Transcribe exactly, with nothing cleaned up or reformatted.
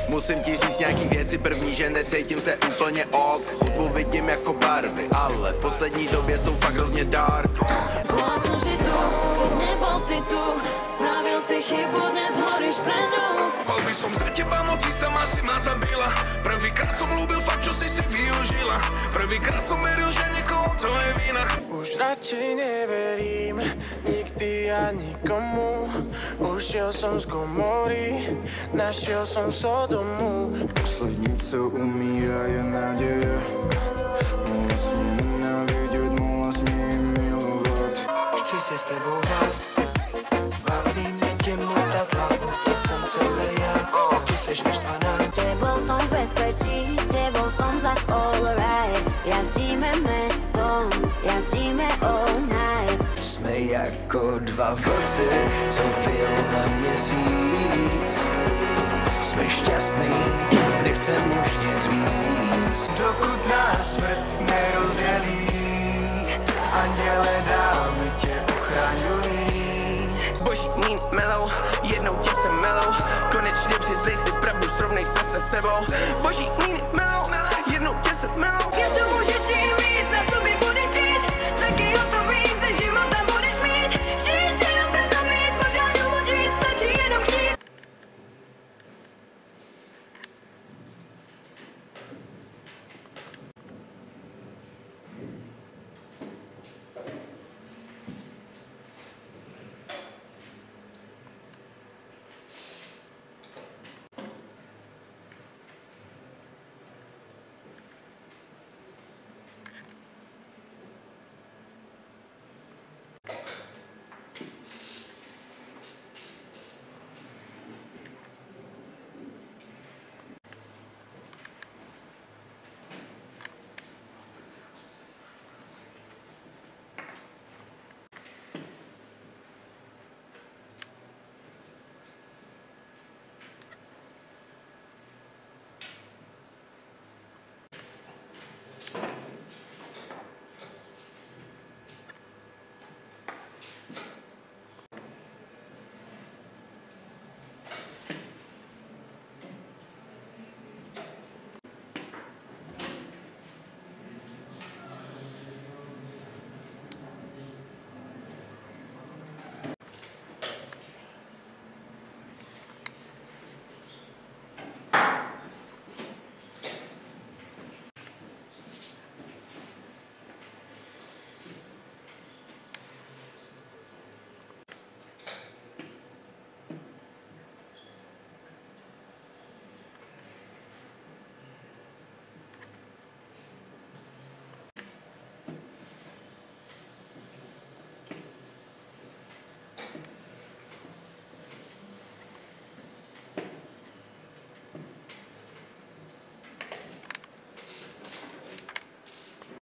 Musím ti říct nějaký věci, první, že necítím se úplně ok. Hudbu vidím jako barvy, ale v poslední době jsou fakt hrozně dark. Bola som vždy tu, keď nebol si tu. Spravil si chybu, dnes horíš pre ňu. Mal by som za teba, no ty sama si ma zabila. Prvýkrát som ľúbil fakt, čo si si využila. Prvýkrát som veril, že niekoho to je vina. Už radšej neverím nikdy a nikomu. Už šiel som z komory, našiel som Sodomu. Poslední, co umírá, je naděje. Mohla si mě nenávidět, mohla si mě milovat. Chci si s tebou hrát, baví mě tě motat hlavu, to jsem celý já, a ty seš naštvaná. S tebou som v bezpečí, s tebou som zas all right. Jazdíme mestom, jazdíme all night. Jsme jako dva vlci, co vyjel na měsíc. Jsme šťastný, nechcem už nic víc. Dokud nás smrt nerozdělí, anděle dámy tě ochraňují. Boží mín melou, jednou tě jsem melou. Konečně přiznej si pravdu, srovnej se se sebou. Boží